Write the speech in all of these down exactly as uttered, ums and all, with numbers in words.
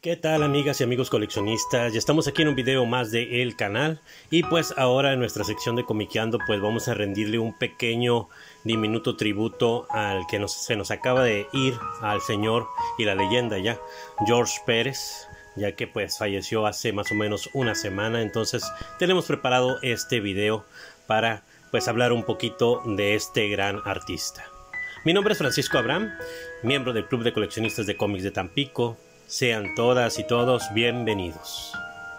¿Qué tal, amigas y amigos coleccionistas? Ya estamos aquí en un video más de el canal y pues ahora en nuestra sección de Comiqueando pues vamos a rendirle un pequeño diminuto tributo al que nos, se nos acaba de ir, al señor y la leyenda ya, George Pérez, ya que pues falleció hace más o menos una semana. Entonces tenemos preparado este video para pues hablar un poquito de este gran artista. Mi nombre es Francisco Abraham, miembro del Club de Coleccionistas de Cómics de Tampico. Sean todas y todos bienvenidos.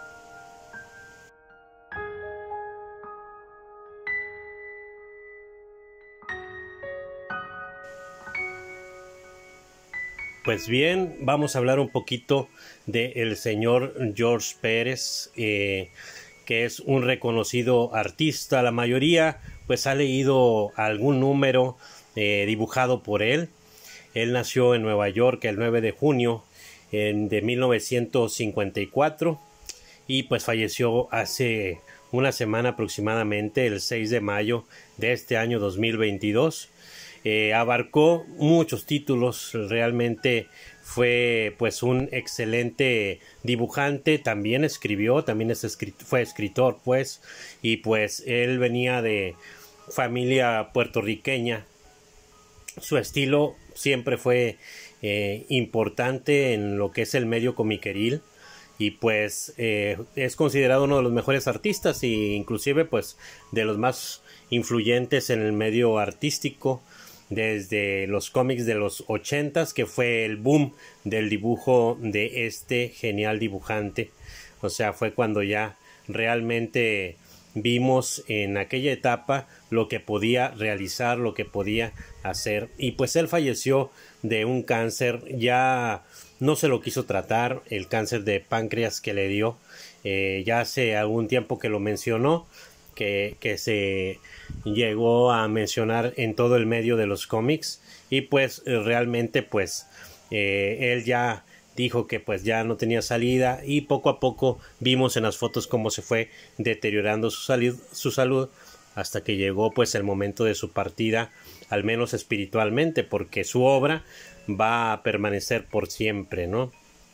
Pues bien, vamos a hablar un poquito del señor George Pérez, eh, que es un reconocido artista. La mayoría pues ha leído algún número eh, dibujado por él. Él nació en Nueva York el nueve de junio En, de mil novecientos cincuenta y cuatro y pues falleció hace una semana aproximadamente, el seis de mayo de este año dos mil veintidós. Eh, abarcó muchos títulos, realmente fue pues un excelente dibujante, también escribió, también es escrit fue escritor pues, y pues él venía de familia puertorriqueña. Su estilo siempre fue Eh, importante en lo que es el medio comiqueril y pues eh, es considerado uno de los mejores artistas e inclusive pues de los más influyentes en el medio artístico desde los cómics de los ochentas, que fue el boom del dibujo de este genial dibujante. O sea, fue cuando ya realmente vimos en aquella etapa lo que podía realizar, lo que podía hacer. Y pues él falleció de un cáncer, ya no se lo quiso tratar, el cáncer de páncreas que le dio. Eh, ya hace algún tiempo que lo mencionó, que, que se llegó a mencionar en todo el medio de los cómics. Y pues realmente pues eh, él ya dijo que pues ya no tenía salida, y poco a poco vimos en las fotos cómo se fue deteriorando su salud, su salud hasta que llegó pues el momento de su partida, al menos espiritualmente, porque su obra va a permanecer por siempre, ¿no?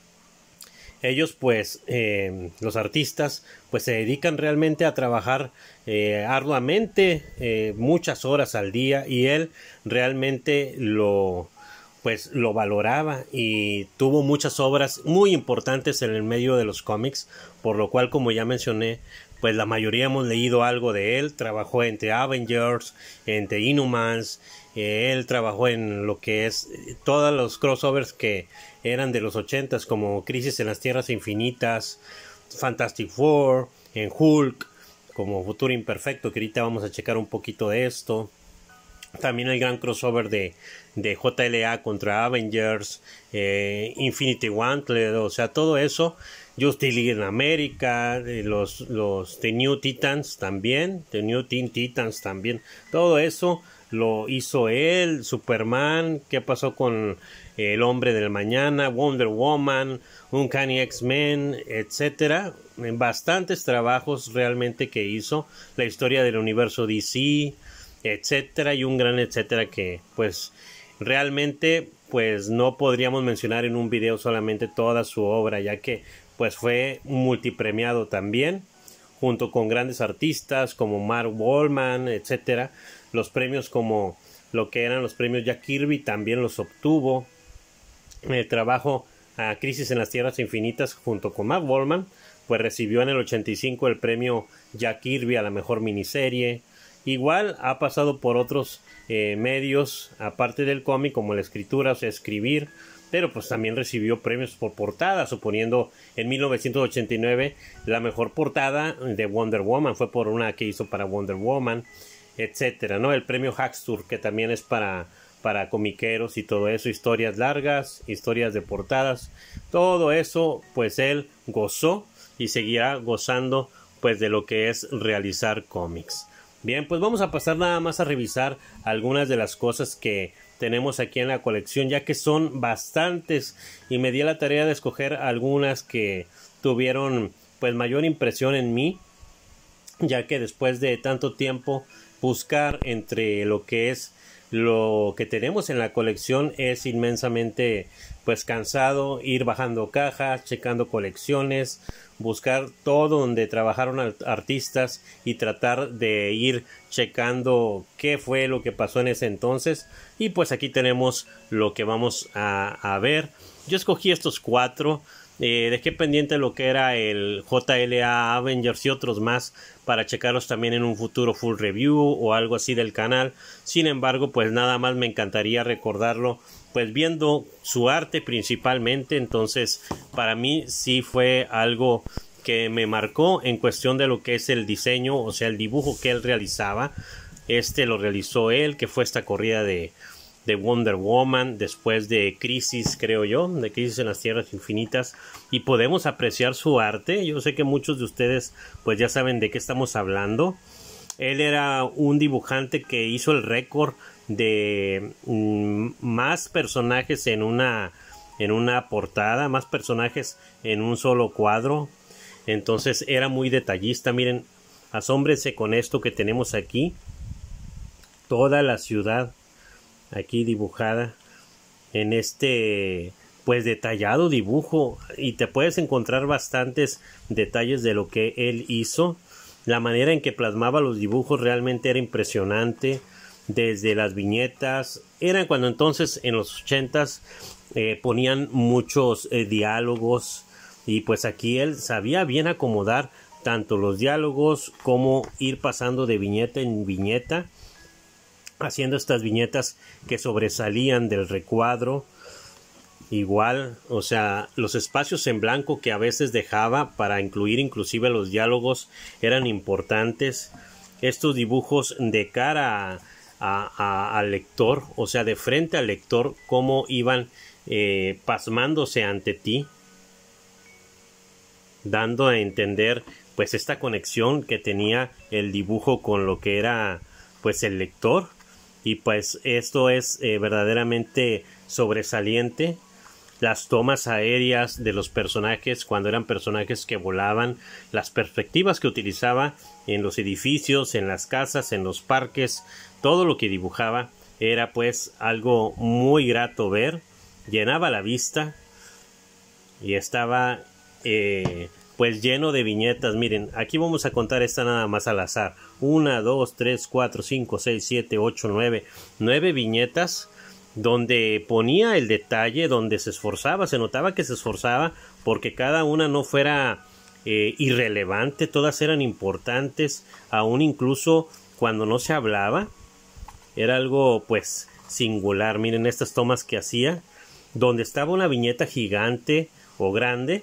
Ellos pues, eh, los artistas pues se dedican realmente a trabajar eh, arduamente, eh, muchas horas al día, y él realmente lo pues lo valoraba y tuvo muchas obras muy importantes en el medio de los cómics, por lo cual, como ya mencioné, pues la mayoría hemos leído algo de él. Trabajó en The Avengers, en The Inhumans, eh, él trabajó en lo que es eh, todos los crossovers que eran de los ochentas, como Crisis en las Tierras Infinitas, Fantastic Four, en Hulk, como Futuro Imperfecto, que ahorita vamos a checar un poquito de esto. También el gran crossover de, de J L A contra Avengers, eh, Infinity Gauntlet, o sea, todo eso. Justice League en América, eh, los, los The New Titans también, The New Teen Titans también. Todo eso lo hizo él. Superman, ¿qué pasó con eh, el Hombre del Mañana? Wonder Woman, Uncanny X-Men, etcétera. Bastantes trabajos realmente que hizo. La historia del universo D C, etcétera, y un gran etcétera que pues realmente pues no podríamos mencionar en un video solamente toda su obra, ya que pues fue multipremiado también, junto con grandes artistas como Mark Wallman, etcétera. Los premios, como lo que eran los premios Jack Kirby, también los obtuvo. El trabajo a Crisis en las Tierras Infinitas junto con Mark Wallman pues recibió en el ochenta y cinco el premio Jack Kirby a la mejor miniserie. Igual ha pasado por otros eh, medios aparte del cómic, como la escritura, o sea, escribir, pero pues también recibió premios por portada, suponiendo en mil novecientos ochenta y nueve la mejor portada de Wonder Woman fue por una que hizo para Wonder Woman, etcétera, ¿no? El premio Haxtur, que también es para, para comiqueros y todo eso, historias largas, historias de portadas, todo eso pues él gozó y seguirá gozando pues de lo que es realizar cómics. Bien, pues vamos a pasar nada más a revisar algunas de las cosas que tenemos aquí en la colección, ya que son bastantes y me di la tarea de escoger algunas que tuvieron pues mayor impresión en mí, ya que después de tanto tiempo buscar entre lo que es lo que tenemos en la colección es inmensamente pues cansado, ir bajando cajas, checando colecciones, buscar todo donde trabajaron artistas y tratar de ir checando qué fue lo que pasó en ese entonces. Y pues aquí tenemos lo que vamos a, a ver. Yo escogí estos cuatro. Eh, dejé pendiente lo que era el J L A Avengers y otros más para checarlos también en un futuro full review o algo así del canal. Sin embargo, pues nada más me encantaría recordarlo pues viendo su arte principalmente. Entonces para mí sí fue algo que me marcó en cuestión de lo que es el diseño, o sea el dibujo que él realizaba. Este lo realizó él, que fue esta corrida de de Wonder Woman, después de Crisis, creo yo, de Crisis en las Tierras Infinitas, y podemos apreciar su arte. Yo sé que muchos de ustedes pues ya saben de qué estamos hablando. Él era un dibujante que hizo el récord de mm, más personajes en una en una portada, más personajes en un solo cuadro. Entonces era muy detallista. Miren, asómbrense con esto que tenemos aquí, toda la ciudad aquí dibujada en este pues detallado dibujo, y te puedes encontrar bastantes detalles de lo que él hizo. La manera en que plasmaba los dibujos realmente era impresionante, desde las viñetas. Eran cuando entonces en los ochentas eh, ponían muchos eh, diálogos, y pues aquí él sabía bien acomodar tanto los diálogos como ir pasando de viñeta en viñeta, haciendo estas viñetas que sobresalían del recuadro. Igual, o sea, los espacios en blanco que a veces dejaba para incluir inclusive los diálogos eran importantes. Estos dibujos de cara a, a, a, al lector, o sea, de frente al lector, cómo iban eh, pasmándose ante ti, dando a entender pues esta conexión que tenía el dibujo con lo que era pues el lector. Y pues esto es eh, verdaderamente sobresaliente. Las tomas aéreas de los personajes cuando eran personajes que volaban, las perspectivas que utilizaba en los edificios, en las casas, en los parques, todo lo que dibujaba era pues algo muy grato ver, llenaba la vista y estaba eh, pues lleno de viñetas. Miren, aquí vamos a contar esta nada más al azar. Una, dos, tres, cuatro, cinco, seis, siete, ocho, nueve. Nueve viñetas donde ponía el detalle, donde se esforzaba. Se notaba que se esforzaba porque cada una no fuera eh, irrelevante. Todas eran importantes, aún incluso cuando no se hablaba. Era algo pues singular. Miren estas tomas que hacía, donde estaba una viñeta gigante o grande,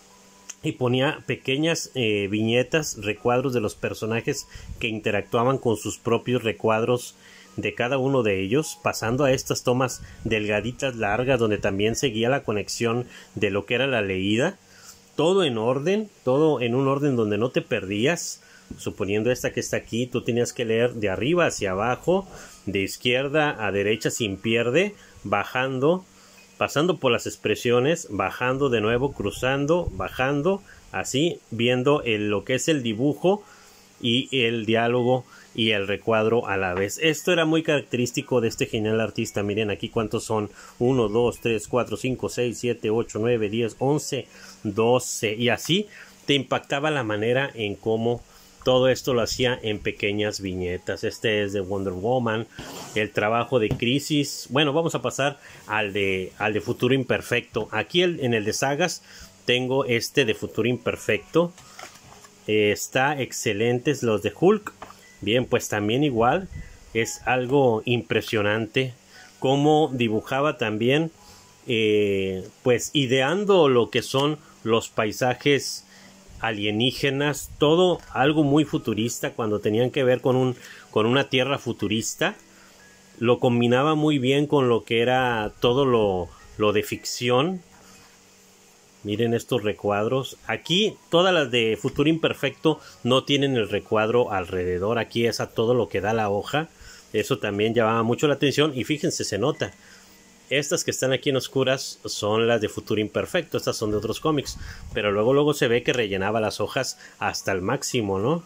y ponía pequeñas eh, viñetas, recuadros de los personajes que interactuaban con sus propios recuadros de cada uno de ellos, pasando a estas tomas delgaditas, largas, donde también seguía la conexión de lo que era la leída. Todo en orden, todo en un orden donde no te perdías. Suponiendo esta que está aquí, tú tenías que leer de arriba hacia abajo, de izquierda a derecha sin pierde, bajando, pasando por las expresiones, bajando de nuevo, cruzando, bajando, así, viendo el, lo que es el dibujo y el diálogo y el recuadro a la vez. Esto era muy característico de este genial artista. Miren aquí cuántos son: uno, dos, tres, cuatro, cinco, seis, siete, ocho, nueve, diez, once, doce, y así te impactaba la manera en cómo todo esto lo hacía en pequeñas viñetas. Este es de Wonder Woman, el trabajo de Crisis. Bueno, vamos a pasar al de, al de Futuro Imperfecto. Aquí el, en el de sagas tengo este de Futuro Imperfecto. Eh, está excelentes los de Hulk. Bien, pues también igual es algo impresionante cómo dibujaba también, eh, pues ideando lo que son los paisajes alienígenas, todo algo muy futurista. Cuando tenían que ver con un con una tierra futurista, lo combinaba muy bien con lo que era todo lo, lo de ficción. Miren estos recuadros. Aquí todas las de Futuro Imperfecto no tienen el recuadro alrededor. Aquí es a todo lo que da la hoja. Eso también llamaba mucho la atención. Y fíjense, se nota. Estas que están aquí en oscuras son las de Futuro Imperfecto. Estas son de otros cómics. Pero luego luego se ve que rellenaba las hojas hasta el máximo, ¿no?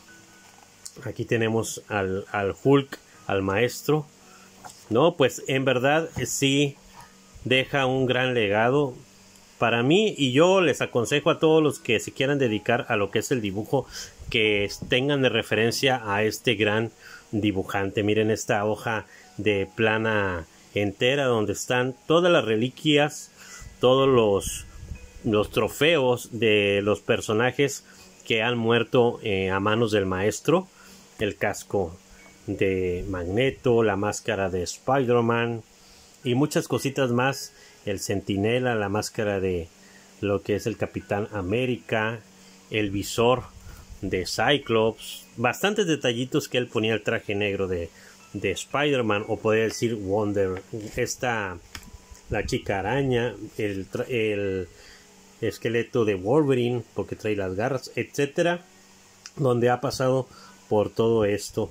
Aquí tenemos al, al Hulk, al maestro. No, pues en verdad sí deja un gran legado para mí, y yo les aconsejo a todos los que se quieran dedicar a lo que es el dibujo que tengan de referencia a este gran dibujante. Miren esta hoja de plana entera donde están todas las reliquias, todos los, los trofeos de los personajes que han muerto eh, a manos del maestro. El casco de Magneto, la máscara de Spider-Man y muchas cositas más. El Centinela, la máscara de lo que es el Capitán América, el visor de Cyclops, bastantes detallitos que él ponía el traje negro de, de Spider-Man, o podría decir Wonder, esta, la chica araña, el, el esqueleto de Wolverine porque trae las garras, etcétera, donde ha pasado por todo esto.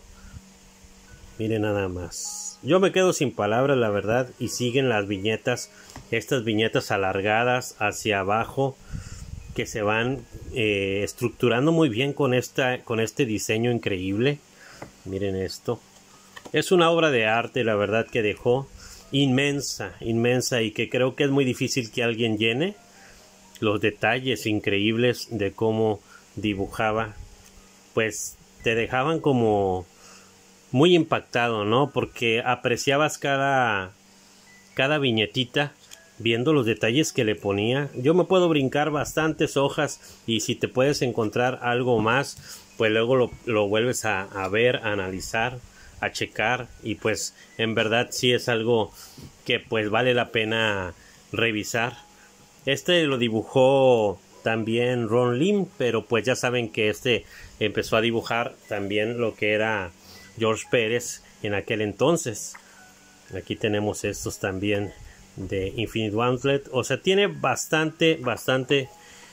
Miren nada más, yo me quedo sin palabras, la verdad. Y siguen las viñetas, estas viñetas alargadas hacia abajo, que se van eh, estructurando muy bien con, esta, con este diseño increíble. Miren esto, es una obra de arte, la verdad, que dejó inmensa, inmensa, y que creo que es muy difícil que alguien llene. Los detalles increíbles de cómo dibujaba, pues te dejaban como muy impactado, ¿no? Porque apreciabas cada, cada viñetita, viendo los detalles que le ponía. Yo me puedo brincar bastantes hojas, y si te puedes encontrar algo más, pues luego lo, lo vuelves a, a ver, a analizar, a checar, y pues en verdad sí es algo que pues vale la pena revisar. Este lo dibujó también Ron Lim, pero pues ya saben que este empezó a dibujar también lo que era George Pérez en aquel entonces. Aquí tenemos estos también de Infinite Gauntlet. O sea, tiene bastante, bastante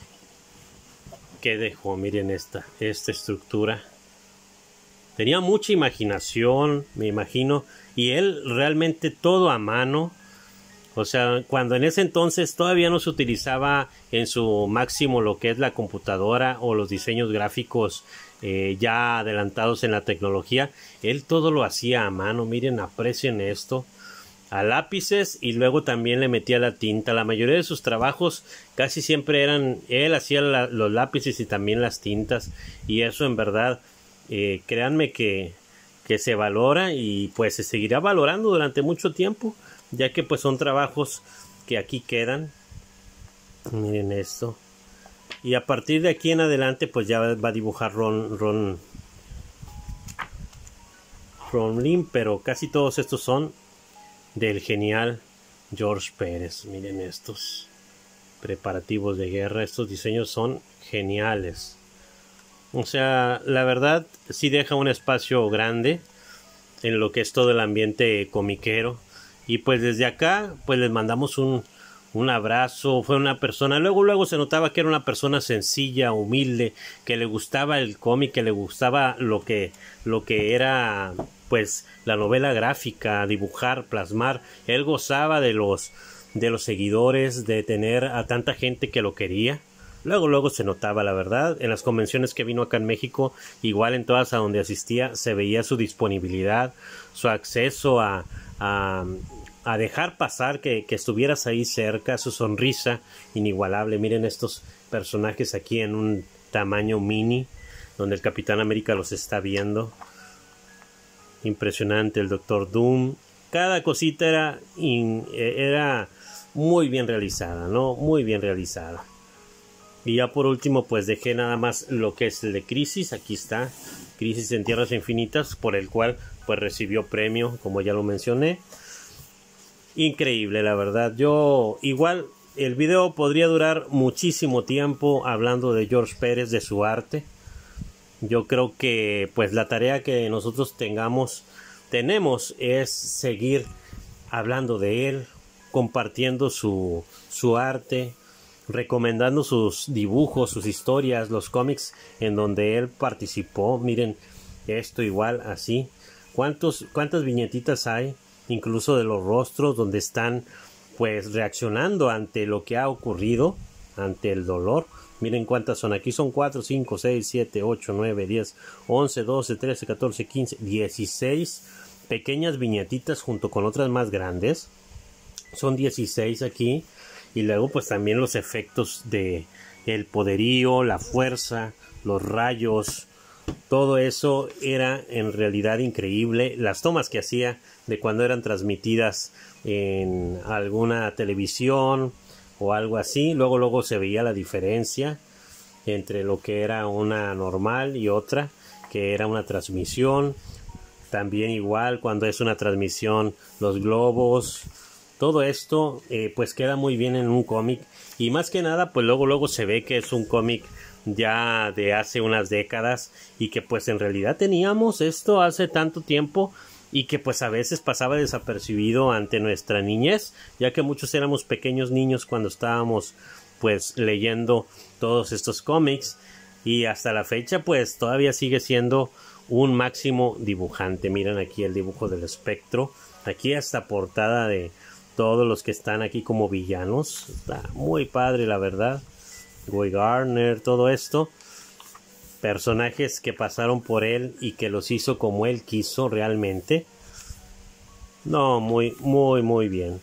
que dejó. Miren esta, esta estructura. Tenía mucha imaginación, me imagino. Y él realmente todo a mano. O sea, cuando en ese entonces todavía no se utilizaba en su máximo lo que es la computadora o los diseños gráficos eh, ya adelantados en la tecnología, él todo lo hacía a mano. Miren, aprecien esto, a lápices, y luego también le metía la tinta. La mayoría de sus trabajos casi siempre eran, él hacía la, los lápices y también las tintas, y eso en verdad, eh, créanme que, que se valora, y pues se seguirá valorando durante mucho tiempo, ya que pues son trabajos que aquí quedan. Miren esto, y a partir de aquí en adelante pues ya va a dibujar Ron Ron Ron Lim, pero casi todos estos son del genial George Pérez. Miren estos preparativos de guerra, estos diseños son geniales. O sea, la verdad sí deja un espacio grande en lo que es todo el ambiente comiquero. Y pues desde acá pues les mandamos un, un abrazo. Fue una persona, luego luego se notaba que era una persona sencilla, humilde, que le gustaba el cómic, que le gustaba lo que, lo que era pues la novela gráfica, dibujar, plasmar. Él gozaba de los, de los seguidores, de tener a tanta gente que lo quería. Luego luego se notaba, la verdad, en las convenciones que vino acá en México, igual en todas a donde asistía, se veía su disponibilidad, su acceso a, a, a dejar pasar que, que estuvieras ahí cerca, su sonrisa inigualable. Miren estos personajes aquí en un tamaño mini, donde el Capitán América los está viendo. Impresionante, el Doctor Doom. Cada cosita era, in, era muy bien realizada, ¿no? Muy bien realizada. Y ya por último pues dejé nada más lo que es el de Crisis. Aquí está, Crisis en Tierras Infinitas, por el cual pues recibió premio, como ya lo mencioné. Increíble, la verdad. Yo igual el video podría durar muchísimo tiempo hablando de George Pérez, de su arte. Yo creo que pues la tarea que nosotros tengamos tenemos es seguir hablando de él, compartiendo su, su arte, recomendando sus dibujos, sus historias, los cómics en donde él participó. Miren esto igual así. ¿Cuántos, cuántas viñetitas hay? Incluso de los rostros donde están pues reaccionando ante lo que ha ocurrido, ante el dolor. Miren cuántas son. Aquí son cuatro, cinco, seis, siete, ocho, nueve, diez, once, doce, trece, catorce, quince, dieciséis pequeñas viñetitas junto con otras más grandes. son dieciséis aquí, y luego pues también los efectos de el poderío, la fuerza, los rayos, todo eso era en realidad increíble. Las tomas que hacía de cuando eran transmitidas en alguna televisión o algo así, luego luego se veía la diferencia entre lo que era una normal y otra que era una transmisión. También igual cuando es una transmisión, los globos, todo esto eh, pues queda muy bien en un cómic, y más que nada pues luego luego se ve que es un cómic ya de hace unas décadas, y que pues en realidad teníamos esto hace tanto tiempo, y que pues a veces pasaba desapercibido ante nuestra niñez, ya que muchos éramos pequeños niños cuando estábamos pues leyendo todos estos cómics, y hasta la fecha pues todavía sigue siendo un máximo dibujante. Miren aquí el dibujo del espectro, aquí esta portada de todos los que están aquí como villanos, está muy padre la verdad. Guy Gardner, todo esto, personajes que pasaron por él y que los hizo como él quiso realmente. No, muy, muy, muy bien.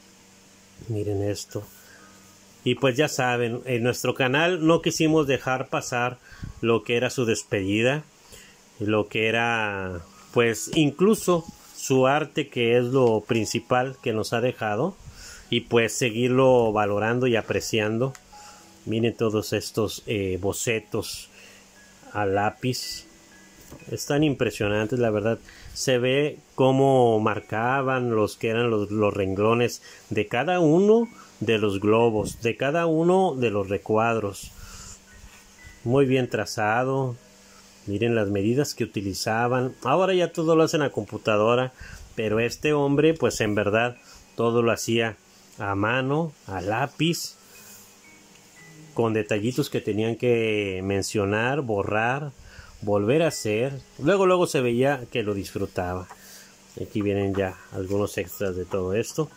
Miren esto. Y pues ya saben, en nuestro canal no quisimos dejar pasar lo que era su despedida, lo que era, pues incluso su arte, que es lo principal que nos ha dejado, y pues seguirlo valorando y apreciando. Miren todos estos eh, bocetos a lápiz. Están impresionantes, la verdad. Se ve cómo marcaban los que eran los, los renglones de cada uno de los globos, de cada uno de los recuadros. Muy bien trazado. Miren las medidas que utilizaban. Ahora ya todo lo hacen a computadora, pero este hombre pues en verdad todo lo hacía a mano, a lápiz, con detallitos que tenían que mencionar, borrar, volver a hacer. Luego luego se veía que lo disfrutaba. Aquí vienen ya algunos extras de todo esto.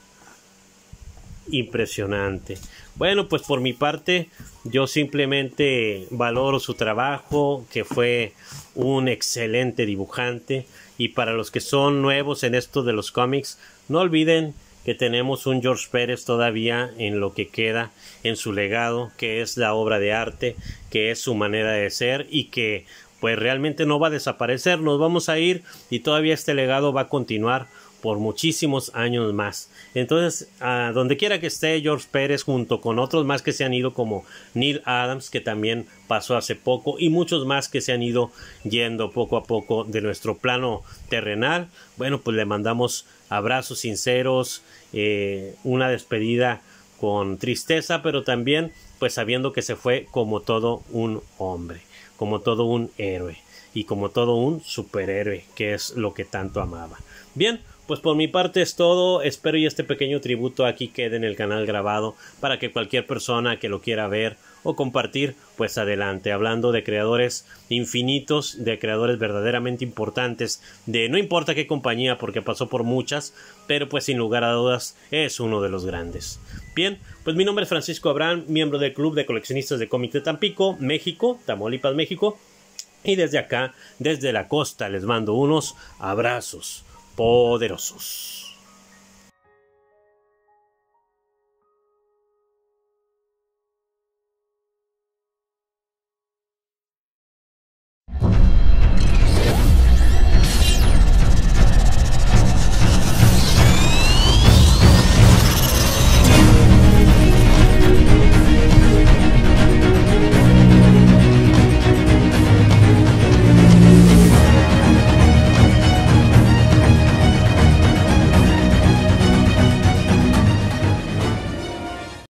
Impresionante. Bueno, pues por mi parte yo simplemente valoro su trabajo, que fue un excelente dibujante. Y para los que son nuevos en esto de los cómics, no olviden que tenemos un George Pérez todavía en lo que queda en su legado, que es la obra de arte, que es su manera de ser, y que pues realmente no va a desaparecer. Nos vamos a ir y todavía este legado va a continuar por muchísimos años más. Entonces, a donde quiera que esté George Pérez, junto con otros más que se han ido, como Neal Adams, que también pasó hace poco, y muchos más que se han ido yendo poco a poco de nuestro plano terrenal, bueno, pues le mandamos abrazos sinceros, eh, una despedida con tristeza, pero también pues sabiendo que se fue como todo un hombre, como todo un héroe y como todo un superhéroe, que es lo que tanto amaba. Bien, pues por mi parte es todo. Espero y este pequeño tributo aquí quede en el canal grabado para que cualquier persona que lo quiera ver o compartir, pues adelante. Hablando de creadores infinitos, de creadores verdaderamente importantes, de no importa qué compañía, porque pasó por muchas, pero pues sin lugar a dudas es uno de los grandes. Bien, pues mi nombre es Francisco Abraham, miembro del Club de Coleccionistas de Cómics de Tampico, México, Tamaulipas, México. Y desde acá, desde la costa, les mando unos abrazos poderosos.